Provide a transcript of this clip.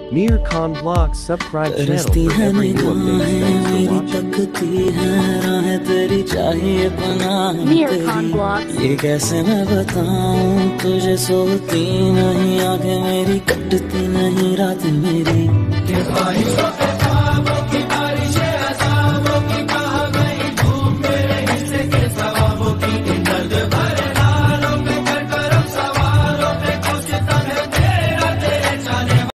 Mir Khan Vlog subscribe channel रस्ती for है every new updates. निगाहें Thanks for मेरी watching. तकती है राहें तेरी चाहिए पनाह Mir Khan तेरी Vlogs. ये कैसे मैं बताऊं तुझे सोती नहीं आंखें मेरी कटती नहीं रात मेरी